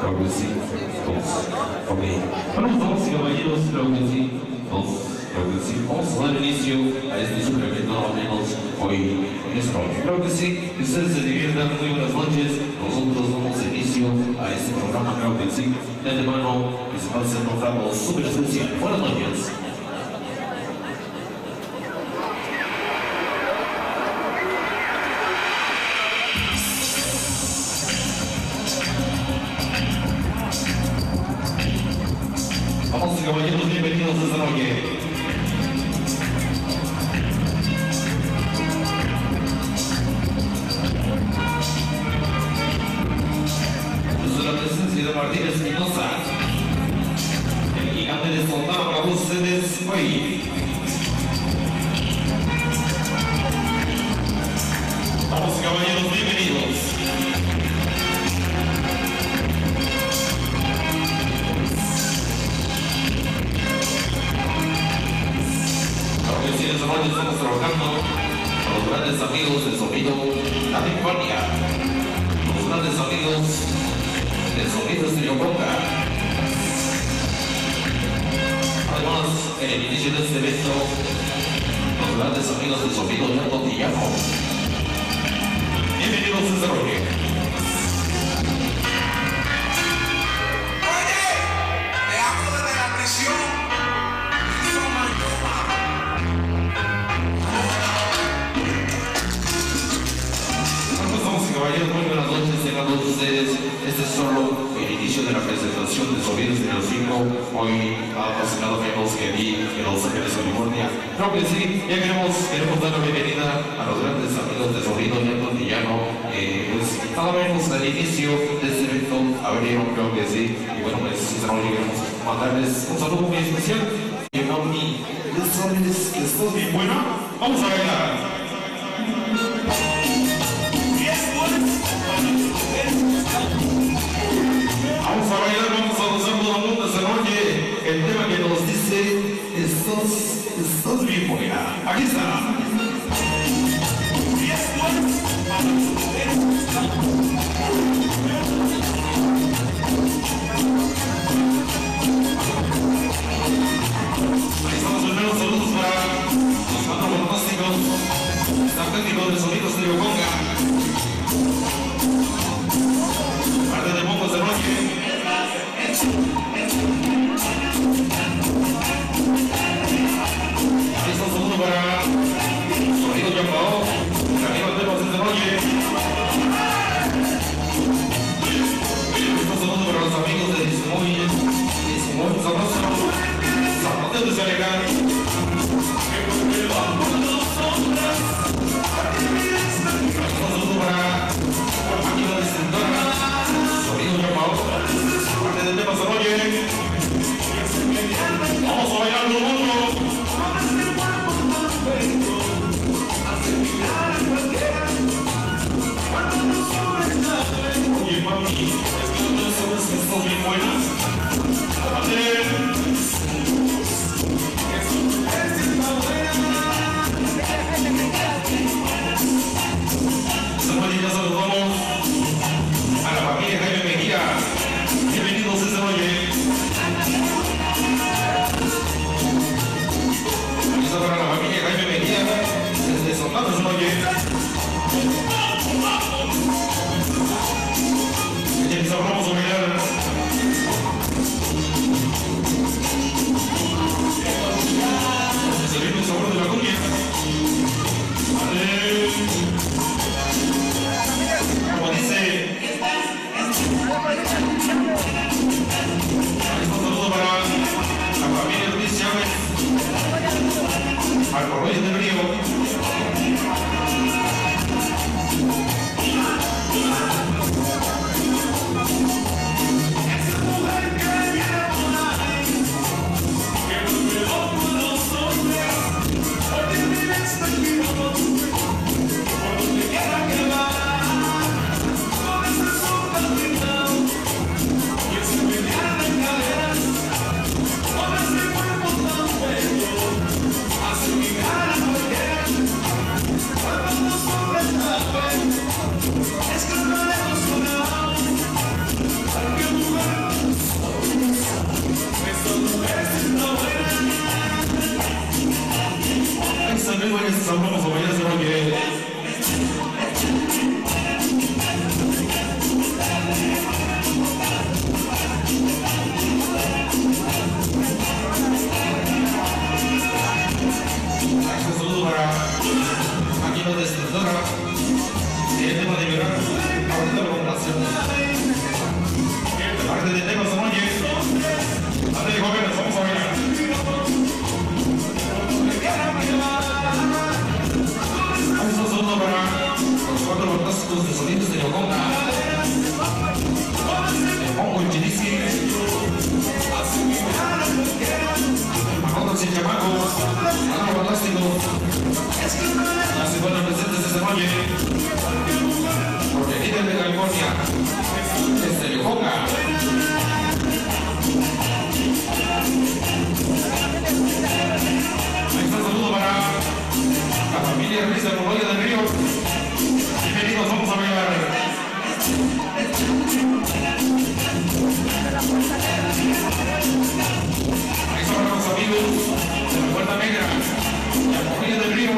Claro que sí, dos, ok. Bueno, damas y caballeros, claro que sí, dos, claro que sí. Vamos a dar inicio a este suplemento, nada menos, hoy en esta noche. Claro que sí, que ustedes se diviertan, muy buenas noches. Nosotros damos inicio a este programa, claro que sí. De antemano, que se pase un rato súper especial. Buenas noches. Vamos, caballeros, bienvenidos esta noche. Desde la presencia de Martín Espinosa, el gigante de Fontana para ustedes hoy. Vamos, caballeros, bienvenidos. Esta noche estamos trabajando con los grandes amigos del sonido California, los grandes amigos del sonido Estereoconga. Además, en el inicio de este evento, los grandes amigos del sonido Cotidiano. Bienvenidos a esta noche. Oye, te hablo desde la prisión. Caballeros, muy buenas noches, tengan todos ustedes. Este es solo el inicio de la presentación de Sonidos de los 5. Hoy nada menos que aquí en Los Ángeles, California. Creo que sí, ya queremos dar la bienvenida a los grandes amigos de Sonido Cotidiano. Pues nada menos al inicio de este evento abrieron, creo que sí. Y bueno, pues esta noche queremos mandarles un saludo muy especial. Y mami, ¿estás bien buena? Vamos a bailar. Vamos a bailar, vamos a gozar todo el mundo esta noche. El tema que nos dice, estás bien buena. Aquí está. Ahí estamos, primeros saludos para los cuatro fantásticos, los técnicos de sonido Estereoconga. Parte de Mocos de Noche. Ahí está un saludo para Sonido Yambao, Camilo Temas de Noche. Ahí está un saludo para los amigos de Dismoy Sabroso, San Mateo de Zalecán. Ahí está un saludo para Máquina Destructora, Sonido Yambao, parte de Temas de Noche. Vamos a bailar todo el mundo. Oye, mami, es que no sabes que estás bien buenas. Esta noche ya saludamos a la familia Jaime Mejía. Bienvenidos esta noche. Aquí para la familia Jaime Mejía desde Santana esta noche. Esta Fantástico. Así fueron presentes esta noche. Porque líder de California es el Joca. Ahí está el saludo para la familia Ruiz de Colonia del Río. Bienvenidos, vamos a bailar. Ahí están los amigos de la Puerta Negra, la familia del Río.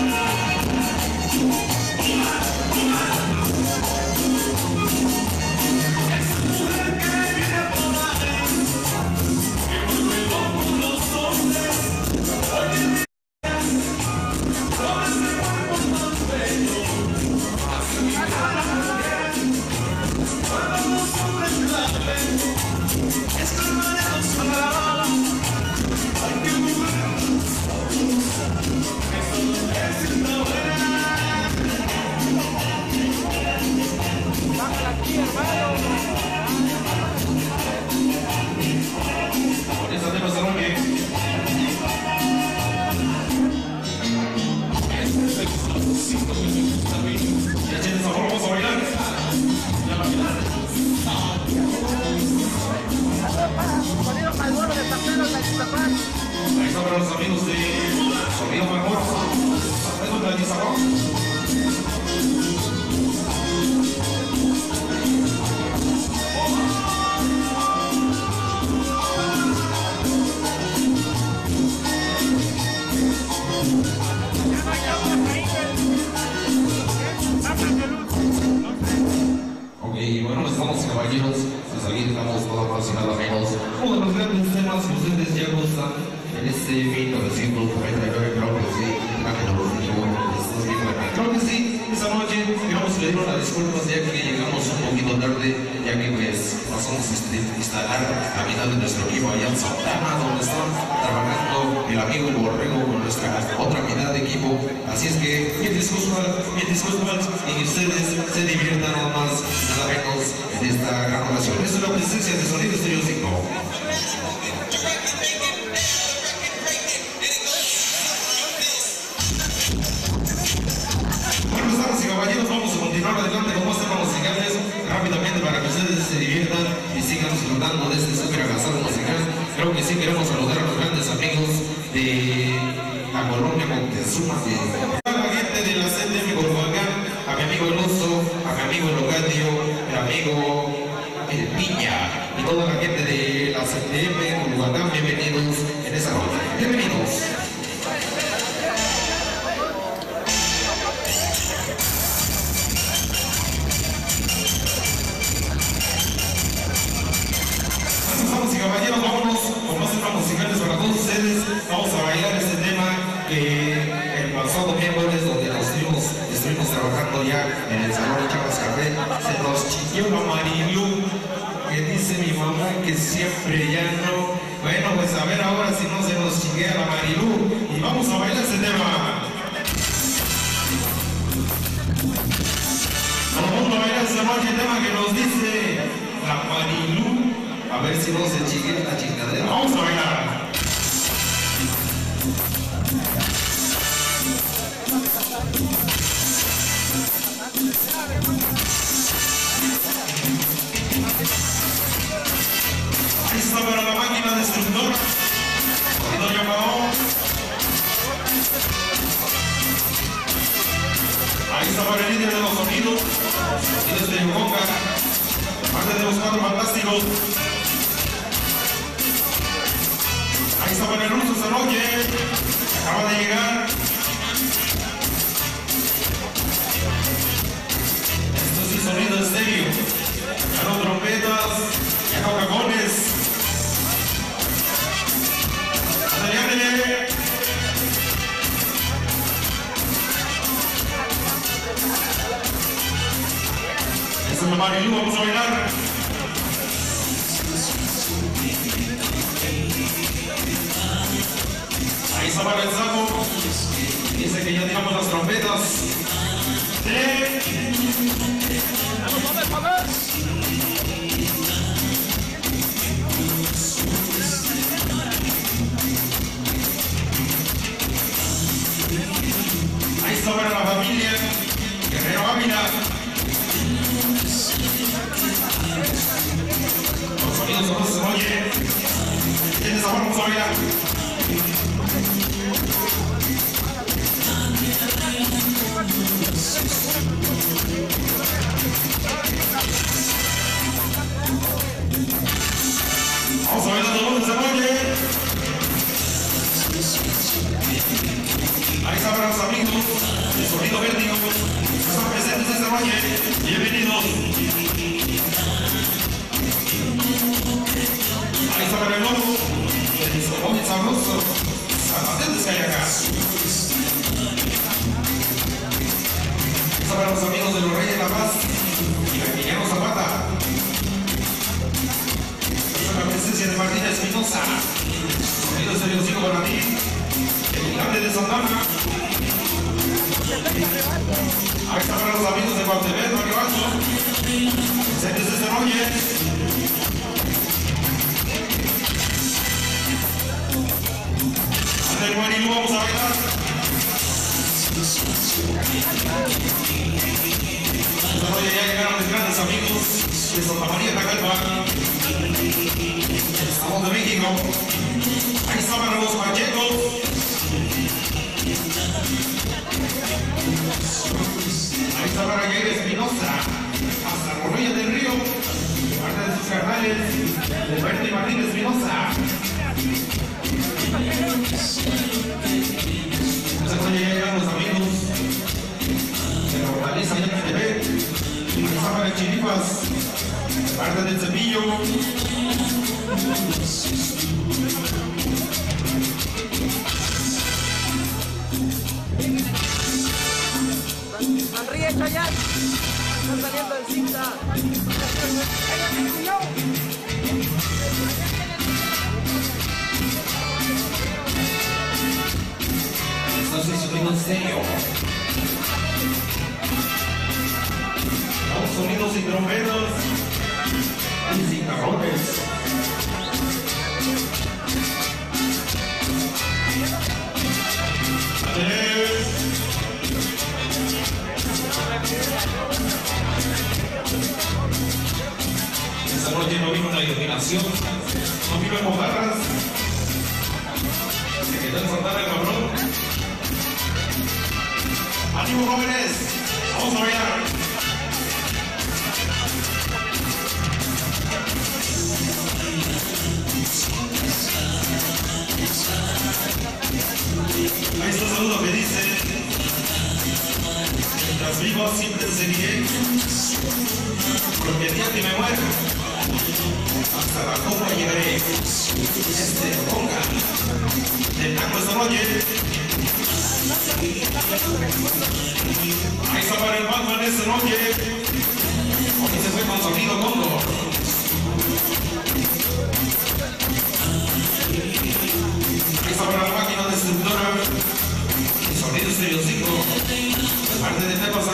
Ahí están los amigos de Sonido Mejor. ¿Sabes dónde aquí está? Ok, bueno, estamos caballeros. Pues aquí estamos todos apasionados, amigos. Uno de los grandes temas que ustedes ya gustan en este 1999, creo que sí. Creo que sí, esta noche queremos pedir una disculpa ya que llegamos un poquito tarde, ya que pues pasamos a instalar la mitad de nuestro equipo allá en Santana, donde están trabajando el amigo El Borrego con nuestra otra mitad de equipo. Así es que mil disculpas y que ustedes se diviertan nada más, nada menos en esta gran oración. Esta es la presencia de Sonido Estéreo 5. Caballeros, vamos a continuar adelante con más temas musicales rápidamente para que ustedes se diviertan y sigan disfrutando de este súper avanzado musical. Creo que sí queremos saludar a los grandes amigos de la colonia Montezuma, a la gente de la CTM Gorfalcán, a mi amigo El Oso, a mi amigo El Ogadio, el amigo El Piña y toda la gente de la CTM Gorfalcán. Bienvenidos en esa noche. Bienvenidos. Caballeros, vámonos con más temas musicales para todos ustedes. Vamos a bailar este tema que el pasado miércoles, donde estuvimos trabajando ya en el salón Chavas Café, se nos chiqueó la Marilu, que dice mi mamá que siempre ya no. Bueno, pues a ver ahora si no se nos chiquea la Marilu y vamos a bailar este tema. Vamos a bailar esta noche el tema que nos dice la Marilu. A ver si no se chiquea la chingadera. Vamos a bailar. Ahí está para la máquina destructora. Doña Mao. Ahí está para el líder de los sonidos. Y desde Yuconga. Parte de los cuatro fantásticos. Ahí está para el ruso esta noche. Acaba de llegar. Esto sí, sonido estéreo. Ya no trompetas, ya no cajones. ¡Ándale, ándale! Esta es la Marilu, vamos a bailar. Ahí está para el saco. Dice que ya tiramos las trompetas. amigos, ¿cómo se oye? ¿Tienes amor? Vamos a bailar. Vamos a bailar todos, se oye. Ahí está para los amigos de Sonido Vértigo. Están presentes esta noche. Bienvenidos. Ahí está para el lobo. El disco sabroso. Atentes que hay acá. Está para los amigos de los Reyes de la Paz y la Guillermo Zapata. Está la presencia de Martín Espinosa. Sonido estereocico para ti. El gigante de Santana. Ahí está para los amigos de Guantebet, Barrio Alto. Presentes esta noche. Anda el Guarilú, vamos a bailar. Esta noche ya llegaron mis grandes amigos de Santa María Tacalpa. Estamos de México. Ahí está para los Pachecos. Ahí está para Jair Espinosa, hasta Corrilla del Río, parte de sus carnales, de Berto y Martín Espinosa. Esta noche ya llegan los amigos de la Hortaliza y el TV. Ahí está para Chiripas, parte del Cepillo. Sonríe, Chayanne. Están saliendo en cinta. Esto sí es sonido en serio. Vamos, sonidos y trompetas y sin carrones. Esta noche no vino una iluminación, no vino en mojarras. Se quedó en Santana el cabrón. ¡Ánimo, jóvenes! ¡Vamos a bailar! Ahí está el saludo que dice: mientras vivo siempre te seguiré, porque el día que me muera hasta la copa llegaré. Ponga del taco esta noche. Ahí está para el Batman esta noche. Aquí se fue con sonido Congo. Ahí está para la máquina destructora. El sonido estereocico. Parte de temas